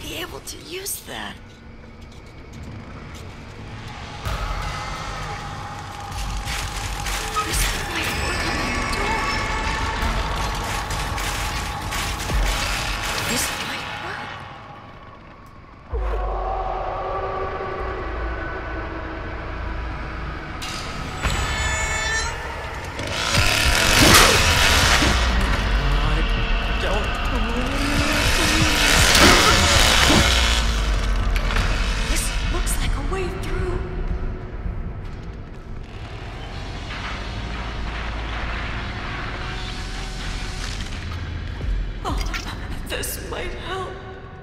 be able to use that. This might work on the door. This might work. This might help.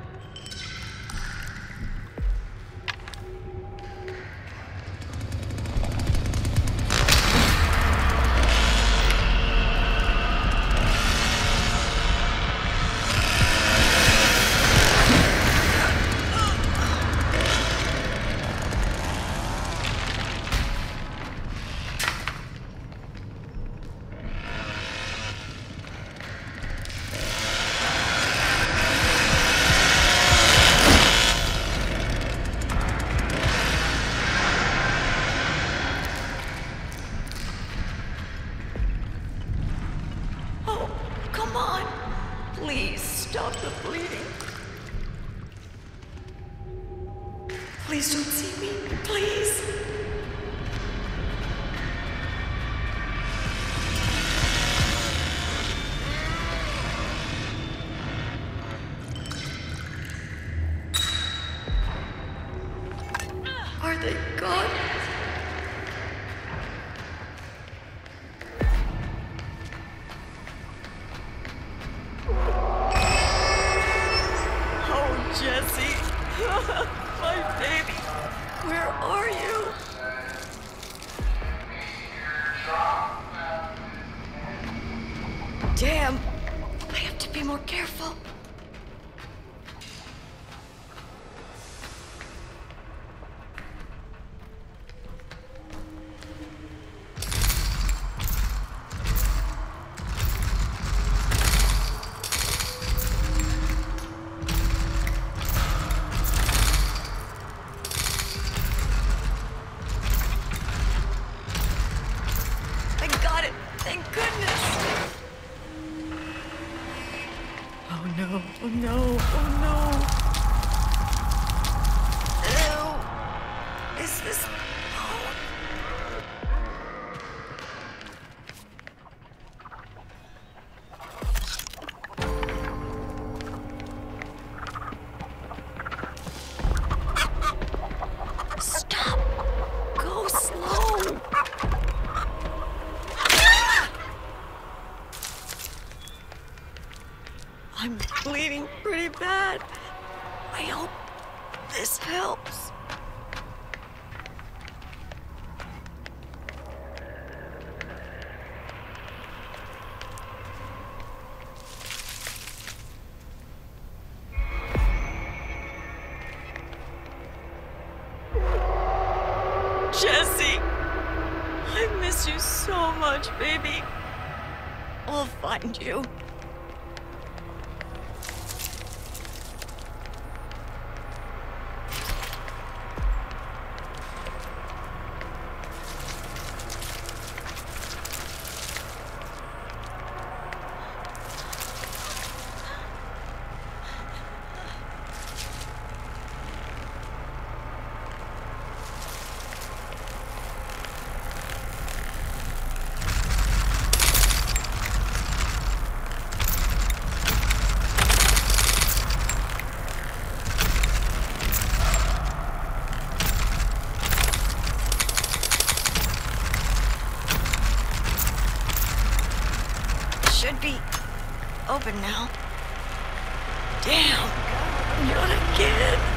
Come on, please stop the bleeding. Please don't see me, please. Are they gone? Jesse, my baby, where are you? Damn, I have to be more careful. Thank goodness! Oh no, oh no, oh no! Ew! Is this... Stop! Go slow! I'm bleeding pretty bad. I hope this helps. Jesse, I miss you so much, baby. I'll find you. Should be open now. Damn, not again.